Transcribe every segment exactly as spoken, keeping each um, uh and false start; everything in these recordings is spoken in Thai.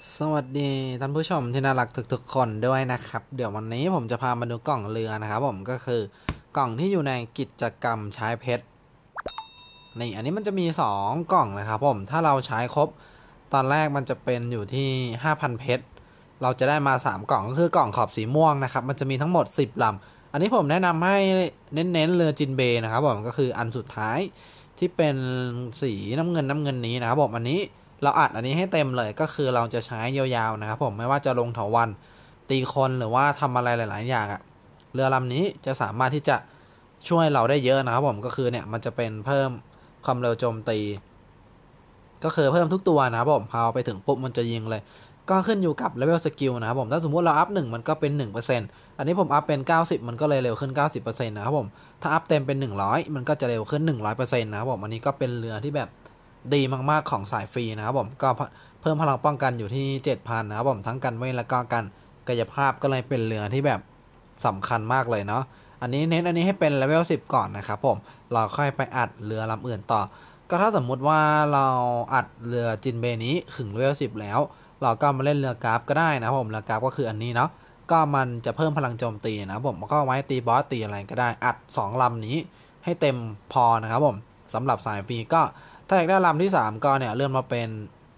สวัสดีท่านผู้ชมที่น่ารักทุกๆคนด้วยนะครับเดี๋ยววันนี้ผมจะพามาดูกล่องเรือนะครับผมก็คือกล่องที่อยู่ในกิจกรรมใช้เพชรนี่อันนี้มันจะมีสองกล่องนะครับผมถ้าเราใช้ครบตอนแรกมันจะเป็นอยู่ที่ห้าพันเพชรเราจะได้มาสามกล่องก็คือกล่องขอบสีม่วงนะครับมันจะมีทั้งหมดสิบลำอันนี้ผมแนะนำให้เน้นๆเรือจินเบย์นะครับผมก็คืออันสุดท้ายที่เป็นสีน้ำเงินน้ำเงินนี้นะครับผมอันนี้เราอัดอันนี้ให้เต็มเลยก็คือเราจะใช้ยาวๆนะครับผมไม่ว่าจะลงเถาวัลย์ตีคนหรือว่าทำอะไรหลายๆอย่างอะเรือลำนี้จะสามารถที่จะช่วยเราได้เยอะนะครับผมก็คือเนี่ยมันจะเป็นเพิ่มความเร็วโจมตีก็คือเพิ่มทุกตัวนะครับผมพอไปถึงปุ๊บมันจะยิงเลยก็ขึ้นอยู่กับเลเวลสกิลนะครับผมถ้าสมมุติเราอัพหนึ่งมันก็เป็น หนึ่งเปอร์เซ็นต์ อันนี้ผมอัพเป็นเก้าสิบมันก็เลยเร็วขึ้น เก้าสิบเปอร์เซ็นต์ นะครับผมถ้าอัพเต็มเป็นหนึ่งร้อยมันก็จะเร็วขึ้น หนึ่งร้อยเปอร์เซ็นต์ นะครับผมอันนี้ก็เป็นเรือที่แบบดีมากๆของสายฟรีนะครับผมก็เพิ่มพลังป้องกันอยู่ที่ เจ็ดพัน นะครับผมทั้งกันเวทและก็กันกายภาพก็เลยเป็นเรือที่แบบสำคัญมากเลยเนาะอันนี้เน้นอันนี้ให้เป็นเลเวลสิบก่อนนะครับผมเราค่อยไปอัดเรือลำอื่นต่อก็ถ้าสมมุติว่าเราอัดเรือจินเบนี้ถึงเลเวลสิบแล้วเราก็มาเล่นเรือกราฟก็ได้นะครับผมเรือกราฟก็คืออันนี้เนาะก็มันจะเพิ่มพลังโจมตีนะครับผมก็ไว้ตีบอสตีอะไรก็ได้อัดสองลำนี้ให้เต็มพอนะครับผมสำหรับสายฟรีก็ถ้าอยากได้ลำที่สามก็เนี่ยเลื่อนมาเป็น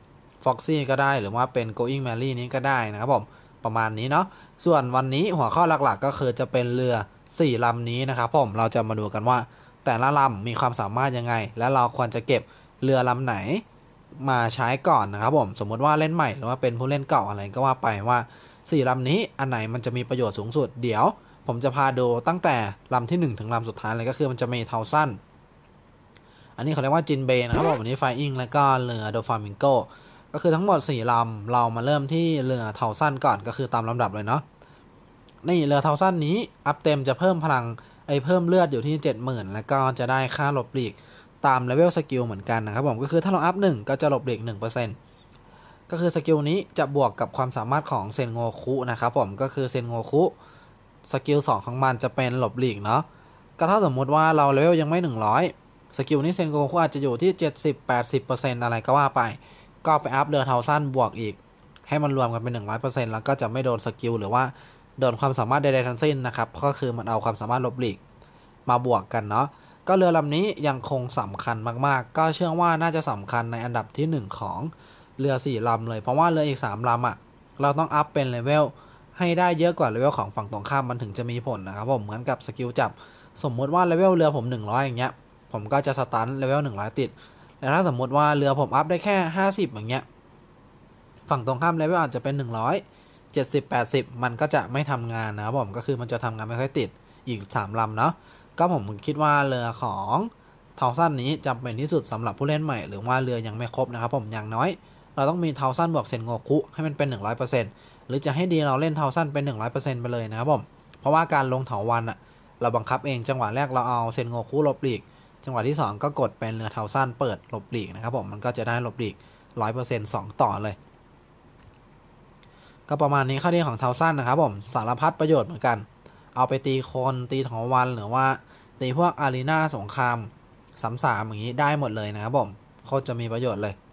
Foxy ก็ได้หรือว่าเป็น Going Merry นี้ก็ได้นะครับผมประมาณนี้เนาะส่วนวันนี้หัวข้อหลักๆก็คือจะเป็นเรือสี่ลำนี้นะครับผมเราจะมาดูกันว่าแต่ละลำมีความสามารถยังไงและเราควรจะเก็บเรือลำไหนมาใช้ก่อนนะครับผมสมมุติว่าเล่นใหม่หรือว่าเป็นผู้เล่นเก่าอะไรก็ว่าไปว่าสี่ลำนี้อันไหนมันจะมีประโยชน์สูงสุดเดี๋ยวผมจะพาดูตั้งแต่ลำที่หนึ่งถึงลำสุดท้ายเลยก็คือมันจะมีเทาสั้นอันนี้เขาเรียกว่าจินเบย์นะครับผมอันนี้ไฟอิงแล้วก็เรือโดฟามิงโกก็คือทั้งหมดสี่ลำเรามาเริ่มที่เรือเทาสั้นก่อนก็คือตามลำดับเลยเนาะนี่เรือเทาสั้นนี้อัพเต็มจะเพิ่มพลังไอเพิ่มเลือดอยู่ที่ เจ็ดหมื่น แล้วก็จะได้ค่าหลบหลีกตามเลเวลสกิลเหมือนกันนะครับผมก็คือถ้าเราอัพหนึ่งก็จะหลบหลีก หนึ่งเปอร์เซ็นต์ ก็คือสกิลนี้จะบวกกับความสามารถของเซนโงคุนะครับผมก็คือเซนโงคุสกิลสองของมันจะเป็นหลบหลีกเนาะก็ถ้าสมมุติว่าเราเลเวลยังไม่หนึ่งร้อยสกิลนี้เซนโงคุอาจจะอยู่ที่ เจ็ดสิบ แปดสิบเปอร์เซ็นต์ อะไรก็ว่าไปก็ไปอัพเรือเทาสั้นบวกอีกให้มันรวมกันเป็น หนึ่งร้อยเปอร์เซ็นต์ แล้วก็จะไม่โดนสกิลหรือว่าโดนความสามารถใดๆทั้งสิ้นนะครับก็คือมันเอาความสามารถหลบหลีกมาบวกกันเนาะก็เรือลำนี้ยังคงสำคัญมากๆก็เชื่อว่าน่าจะสำคัญในอันดับที่หนึ่งของเรือสี่ลำเลยเพราะว่าเรืออีกสามลำอ่ะเราต้องอัพเป็นเลเวลให้ได้เยอะกว่าเลเวลของฝั่งตรงข้ามมันถึงจะมีผลนะครับผมเหมือนกับสกิลจับสมมุติว่าเลเวลเรือผมหนึ่งร้อยอย่างเงี้ยผมก็จะสตันเลเวลหนึ่งร้อยติดแต่ถ้าสมมุติว่าเรือผมอัพได้แค่ห้าสิบอย่างเงี้ยฝั่งตรงข้ามเลเวลอาจจะเป็นหนึ่งร้อยเจ็ดสิบ แปดสิบมันก็จะไม่ทำงานนะครับผมก็คือมันจะทำงานไม่ค่อยติดอีกสามลำเนาะก็ผมคิดว่าเรือของเทาสั้นนี้จำเป็นที่สุดสำหรับผู้เล่นใหม่หรือว่าเรือยังไม่ครบนะครับผมอย่างน้อยเราต้องมีเทาสั้นบวกเซนโงคุให้มันเป็น หนึ่งร้อยเปอร์เซ็นต์ หรือจะให้ดีเราเล่นเทาสั้นเป็น หนึ่งร้อยเปอร์เซ็นต์ ไปเลยนะครับผมเพราะว่าการลงเถาวัลย์อะเราบังคับเองจังหวะแรกเราเอาเซนโงคุหลบหลีกจังหวะที่สองก็กดเป็นเรือเทาสั้นเปิดหลบหลีกนะครับผมมันก็จะได้หลบหลีก หนึ่งร้อยเปอร์เซ็นต์ สองต่อเลยก็ประมาณนี้ข้อดีของเทาสั้นนะครับผมสารพัดประโยชน์เหมือนกันเอาไปตีคนตีเถาวัลย์หรือว่าตีพวกอารีนาสงครามสามสามอย่างนี้ได้หมดเลยนะครับผมโคตรจะมีประโยชน์เลย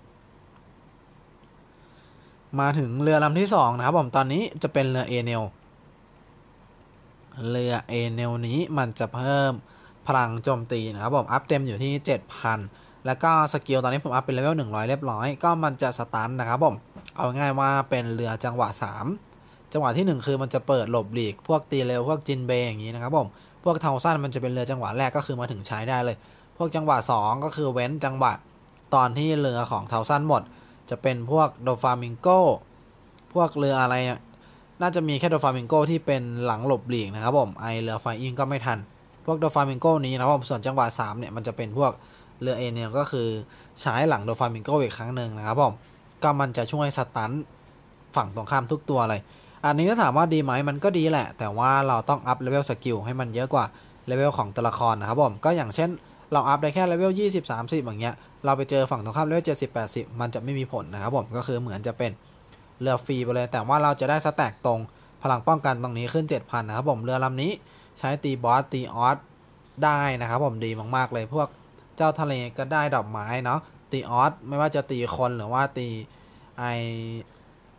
มาถึงเรือลำที่สองนะครับผมตอนนี้จะเป็นเรือเอเนลเรือเอเนลนี้มันจะเพิ่มพลังโจมตีนะครับผมอัพเต็มอยู่ที่ เจ็ดพัน แล้วก็สกิลตอนนี้ผมอัพเป็นเลเวลหนึ่งร้อยเรียบร้อยก็มันจะสตันนะครับผมเอาง่ายว่าเป็นเรือจังหวะสามจังหวะที่หนึ่งคือมันจะเปิดหลบหลีกพวกตีเร็วพวกจินเบย์อย่างนี้นะครับผมพวกเทาสั้นมันจะเป็นเรือจังหวะแรกก็คือมาถึงใช้ได้เลยพวกจังหวะสองก็คือเว้นจังหวะตอนที่เรือของเทาสั้นหมดจะเป็นพวกโดฟามิงโกพวกเรืออะไรน่าจะมีแค่โดฟามิงโกที่เป็นหลังหลบหลีกนะครับผมไอเรือไฟอิงก็ไม่ทันพวกโดฟามิงโกนี้นะครับผมส่วนจังหวะสามเนี่ยมันจะเป็นพวกเรือเอเนียก็คือใช้หลังโดฟามิงโกอีกครั้งหนึ่งนะครับผมก็มันจะช่วยสตันฝั่งตรงข้ามทุกตัวเลยอันนี้ถ้าถามว่าดีไหมมันก็ดีแหละแต่ว่าเราต้องอัพเลเวลสกิลให้มันเยอะกว่าเลเวลของตัวละครนะครับผมก็อย่างเช่นเราอัพได้แค่เลเวลยี่สิบ สามสิบอย่างเงี้ยเราไปเจอฝั่งตรงข้ามเลเวลเจ็ดสิบ แปดสิบมันจะไม่มีผลนะครับผมก็คือเหมือนจะเป็นเรือฟรีไปเลยแต่ว่าเราจะได้สแต็กตรงพลังป้องกันตรงนี้ขึ้น เจ็ดพัน นะครับผมเรือลำนี้ใช้ตีบอสตีออสได้นะครับผมดีมากๆเลยพวกเจ้าทะเลก็ได้ดอกไม้เนาะตีออสไม่ว่าจะตีคนหรือว่าตีไอ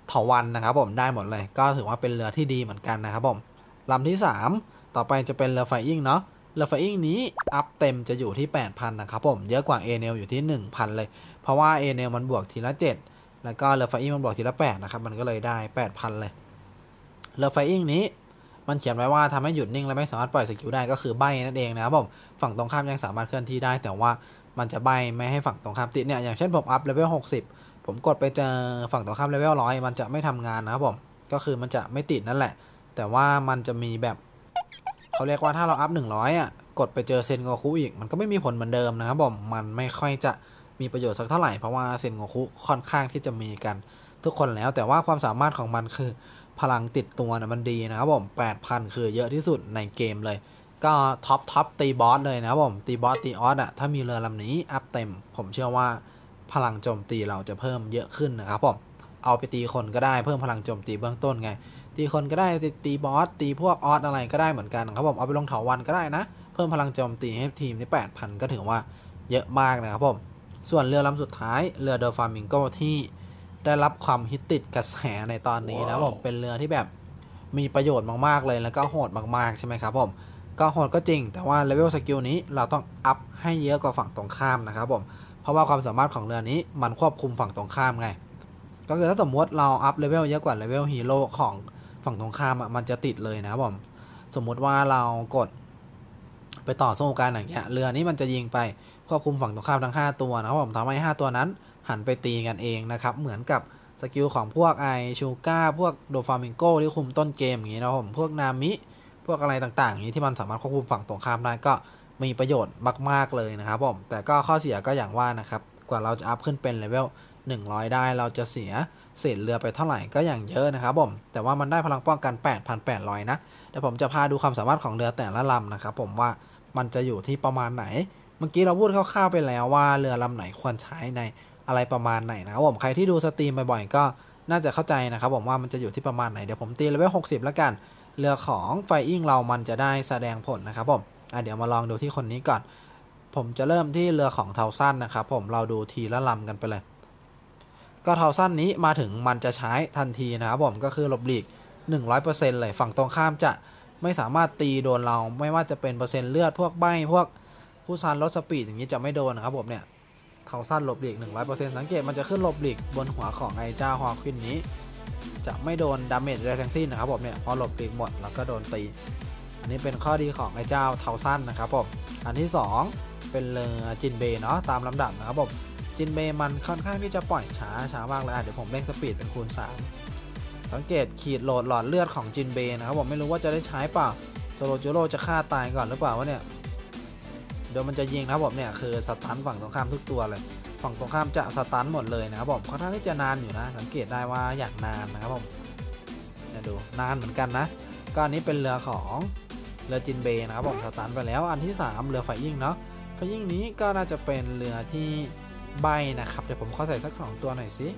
ถาวัลย์นะครับผมได้หมดเลยก็ถือว่าเป็นเรือที่ดีเหมือนกันนะครับผมลำที่สามต่อไปจะเป็นเรือไฟอิงเนาะเรือไฟอิงนี้อัพเต็มจะอยู่ที่ แปดพัน นะครับผมเยอะกว่าเอเนลอยู่ที่ หนึ่งพัน เลยเพราะว่าเอเนลมันบวกทีละเจ็ดแล้วก็เรือไฟอิงมันบวกทีละแปดนะครับมันก็เลยได้ แปดพัน เลยเรือไฟอิงนี้มันเขียนไว้ว่าทำให้หยุดนิ่งและไม่สามารถปล่อยสกิลได้ก็คือใบนั่นเองนะครับผมฝั่งตรงข้ามยังสามารถเคลื่อนที่ได้แต่ว่ามันจะใบไม่ให้ฝั่งตรงข้ามติดเนี่ยอย่างเช่นผมอัพเลเวลหกสิบผมกดไปเจอฝั่งตรงข้ามเลเวลร้อยมันจะไม่ทำงานนะครับผมก็คือมันจะไม่ติดนั่นแหละแต่ว่ามันจะมีแบบเขาเรียกว่าถ้าเราอัพหนึ่งร้อยอ่ะกดไปเจอเซนโงคุอีกมันก็ไม่มีผลเหมือนเดิมนะครับผมมันไม่ค่อยจะมีประโยชน์สักเท่าไหร่เพราะว่าเซนโงคุค่อนข้างที่จะมีกันทุกคนแล้วแต่ว่าความสามารถของมันคือพลังติดตัวนะมันดีนะครับผม แปดพัน คือเยอะที่สุดในเกมเลยก็ท็อปท็อปตีบอสเลยนะครับผมตีบอสตีออสอ่ะถ้ามีเรือลำนี้อัพเต็มผมเชื่อว่าพลังโจมตีเราจะเพิ่มเยอะขึ้นนะครับผมเอาไปตีคนก็ได้เพิ่มพลังโจมตีเบื้องต้นไงตีคนก็ได้ตีบอสตีพวกออสอะไรก็ได้เหมือนกันครับผมเอาไปลงเถาวัลย์ก็ได้นะเพิ่มพลังโจมตีให้ทีมที่ แปดพัน ก็ถือว่าเยอะมากนะครับผมส่วนเรือลำสุดท้ายเรือเดลฟามิงโกที่ได้รับความฮิตติดกระแสในตอนนี้นะผมเป็นเรือที่แบบมีประโยชน์มากๆเลยแล้วก็โหดมากๆใช่ไหมครับผมก็โหดก็จริงแต่ว่าเลเวลสกิลนี้เราต้องอัพให้เยอะกว่าฝั่งตรงข้ามนะครับผมเพราะว่าความสามารถของเรือนี้มันควบคุมฝั่งตรงข้ามไงก็คือถ้าสมมติเราอัพเลเวลเยอะกว่าเลเวลฮีโร่ของฝั่งตรงข้ามมันจะติดเลยนะครับผมสมมุติว่าเรากดไปต่อสู้กันอย่างเงี้ยเรือนี้มันจะยิงไปควบคุมฝั่งตรงข้ามทั้งห้าตัวนะครับผมทำให้ห้าตัวนั้นหันไปตีกันเองนะครับเหมือนกับสกิลของพวกไอชูก้าพวกโดฟามิงโกที่คุมต้นเกมอย่างนี้นะผมพวกนามิพวกอะไรต่างๆอย่างนี้ที่มันสามารถควบคุมฝั่งตรงข้ามได้ก็มีประโยชน์มากๆเลยนะครับผมแต่ก็ข้อเสียก็อย่างว่านะครับกว่าเราจะอัพขึ้นเป็นเลเวลหนึ่งร้อยได้เราจะเสียเศษเรือไปเท่าไหร่ก็อย่างเยอะนะครับผมแต่ว่ามันได้พลังป้องกัน แปดพันแปดร้อย นะเดี๋ยวผมจะพาดูความสามารถของเรือแต่ละลำนะครับผมว่ามันจะอยู่ที่ประมาณไหนเมื่อกี้เราพูดคร่าวๆไปแล้วว่าเรือลำไหนควรใช้ในอะไรประมาณไหนนะครับผมใครที่ดูสตรีมบ่อยๆก็น่าจะเข้าใจนะครับผมว่ามันจะอยู่ที่ประมาณไหนเดี๋ยวผมตีเลเวลหกสิบแล้วกันเรือของไฟอิงเรามันจะได้แสดงผลนะครับผมอ่ะเดี๋ยวมาลองดูที่คนนี้ก่อนผมจะเริ่มที่เรือของเทาสั้นนะครับผมเราดูทีละลำกันไปเลยก็เทาสั้นนี้มาถึงมันจะใช้ทันทีนะครับผมก็คือหลบหลีก หนึ่งร้อยเปอร์เซ็นต์ เลยฝั่งตรงข้ามจะไม่สามารถตีโดนเราไม่ว่าจะเป็นเปอร์เซ็นต์เลือดพวกใบพวกผู้ซันลดสปีดอย่างนี้จะไม่โดนนะครับผมเนี่ยเทาสั้นหลบหลีก หนึ่งร้อยเปอร์เซ็นต์ สังเกตมันจะขึ้นหลบหลีกบนหัวของไอเจ้าฮอควินนี้จะไม่โดนดาเมจอะไรทั้งสิ้นนะครับผมเนี่ยพอหลบหลีกหมดแล้วก็โดนตีอันนี้เป็นข้อดีของไอเจ้าเทาสั้นนะครับผมอันที่สองเป็นเรือจินเบย์เนาะตามลำดับนะครับผมจินเบย์มันค่อนข้างที่จะปล่อยช้าช้ามากเลยอ่ะเดี๋ยวผมเร่งสปีดเป็นคูณสามสังเกตขีดโหลดหลอดเลือดของจินเบย์นะครับผมไม่รู้ว่าจะได้ใช้เปล่าโซโลจูโร่จะฆ่าตายก่อนหรือเปล่าวะเนี่ยเดี๋ยวมันจะยิงนะครับผมเนี่ยคือสตันฝั่งตรงข้ามทุกตัวเลยฝั่งตรงข้ามจะสตันหมดเลยนะครับผมค่อนข้างที่จะนานอยู่นะสังเกตได้ว่าอย่างนานนะครับผมเนี่ยดูนานเหมือนกันนะก็อันนี้เป็นเรือของเรือจินเบย์นะครับผมสตันไปแล้วอันที่สามเรือไฟยิ่งเนาะไฟยิ่งนี้ก็น่าจะเป็นเรือที่ใบนะครับเดี๋ยวผมขอใส่สักสองตัวหน่อยสิ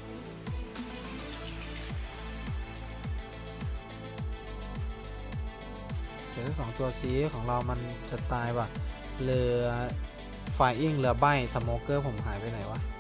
ใส่สักสองตัวซีของเรามันจะตายว่ะเรือไฟอิงเรือใบสโมเกอร์ผมหายไปไหนวะ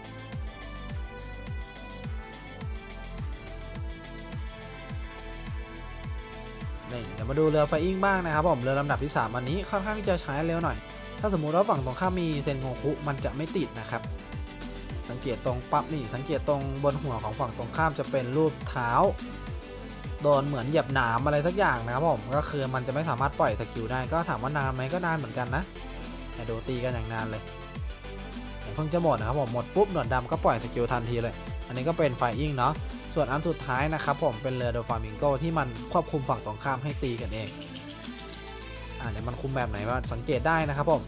นี่เดี๋ยวมาดูเรือไฟอิงบ้างนะครับผมเรือลำดับที่สามอันนี้ค่อนข้างที่จะใช้เร็วหน่อยถ้าสมมุติว่าฝั่งตรงข้ามมีเซนโงคุมันจะไม่ติดนะครับสังเกตตรงปั๊บนี่สังเกตตรงบนหัวของฝั่งตรงข้ามจะเป็นรูปเท้าโดนเหมือนเหยียบหนามอะไรสักอย่างนะครับผมก็คือมันจะไม่สามารถปล่อยสกิลได้ก็ถามว่านานไหมก็นานเหมือนกันนะแต่ดูตีกันอย่างนานเลยเพิ่งจะหมดนะครับผมหมดปุ๊บหนวดดำก็ปล่อยสกิลทันทีเลยอันนี้ก็เป็นไฟอิงเนาะส่วนอันสุดท้ายนะครับผมเป็นเรือโดฟามิงโกที่มันควบคุมฝั่งตรงข้ามให้ตีกันเองอ่าเดี๋ยวมันคุมแบบไหนว่าสังเกตได้นะครับผม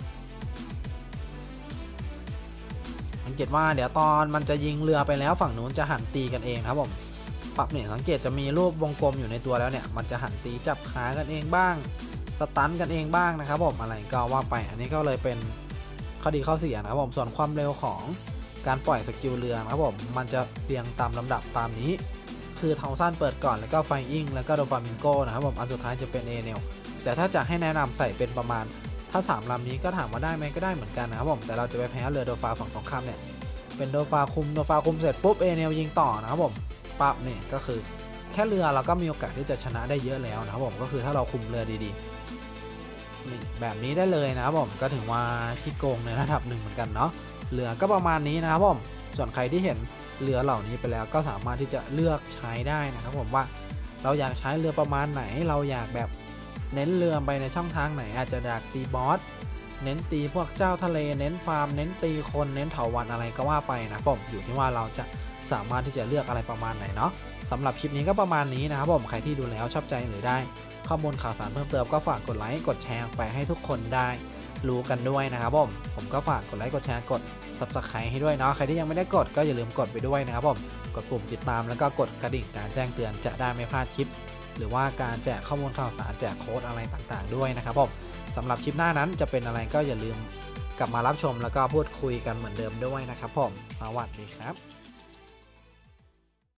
สังเกตว่าเดี๋ยวตอนมันจะยิงเรือไปแล้วฝั่งนู้นจะหันตีกันเองครับผมปั๊บเนี่ยสังเกตจะมีรูปวงกลมอยู่ในตัวแล้วเนี่ยมันจะหันตีจับขากันเองบ้างสตันกันเองบ้างนะครับผมอะไรก็ว่าไปอันนี้ก็เลยเป็นข้อดีข้อเสียนะครับผมส่วนความเร็วของการปล่อยสกิลเรือนะครับผมมันจะเรียงตามลำดับตามนี้คือเทาสั้นเปิดก่อนแล้วก็ไฟอิงแล้วก็โดฟามิงโกนะครับผมอันสุดท้ายจะเป็นเอเนลแต่ถ้าจะให้แนะนำใส่เป็นประมาณถ้าสามลำนี้ก็ถามว่าได้ไหมก็ได้เหมือนกันนะครับผมแต่เราจะไปแพ้เรือโดฟาฝั่งตรงข้ามเนี่ยเป็นโดฟาคุมโดฟาคุมเสร็จปุ๊บเอเนลยิงต่อนะครับผมปั๊บนี่ก็คือแค่เรือเราก็มีโอกาสที่จะชนะได้เยอะแล้วนะครับผมก็คือถ้าเราคุมเรือดีๆแบบนี้ได้เลยนะครับผมก็ถึงว่าที่โกงในระดับหนึ่งเหมือนกันเนาะเรือก็ประมาณนี้นะครับผมส่วนใครที่เห็นเรือเหล่านี้ไปแล้วก็สามารถที่จะเลือกใช้ได้นะครับผมว่าเราอยากใช้เรือประมาณไหนเราอยากแบบเน้นเรือไปในช่องทางไหนอาจจะอยากตีบอสเน้นตีพวกเจ้าทะเลเน้นฟาร์มเน้นตีคนเน้นเถาวัลย์อะไรก็ว่าไปนะผมอยู่ที่ว่าเราจะสามารถที่จะเลือกอะไรประมาณไหนเนาะสำหรับคลิปนี้ก็ประมาณนี้นะครับผมใครที่ดูแล้วชอบใจหรือได้ข้อมูลข่าวสารเพิ่มเติมก็ฝากกดไลค์กดแชร์ไปให้ทุกคนได้รู้กันด้วยนะครับผมผมก็ฝากกดไลค์กดแชร์กด ซับสไครบ์ ให้ด้วยเนาะใครที่ยังไม่ได้กดก็อย่าลืมกดไปด้วยนะครับผมกดปุ่มติดตามแล้วก็กดกระดิ่งการแจ้งเตือนจะได้ไม่พลาดคลิปหรือว่าการแจกข้อมูลข่าวสารแจกโค้ดอะไรต่างๆด้วยนะครับผมสำหรับคลิปหน้านั้นจะเป็นอะไรก็อย่าลืมกลับมารับชมแล้วก็พูดคุยกันเหมือนเดิมด้วยนะครับผมสวัสดีครับ